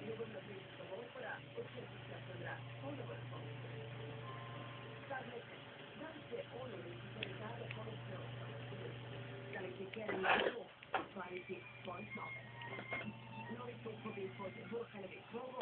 seconda pista volta e se accadrà solo per poco. Salve, grazie onu registrare conoscenza. Dalle che chiede quality point. Noi tutto vi potete